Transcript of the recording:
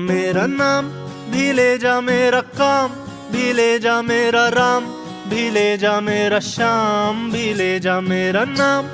मेरा नाम भी ले जा, मेरा काम भी ले जा, मेरा राम भी ले जा, मेरा श्याम भी ले जा, मेरा नाम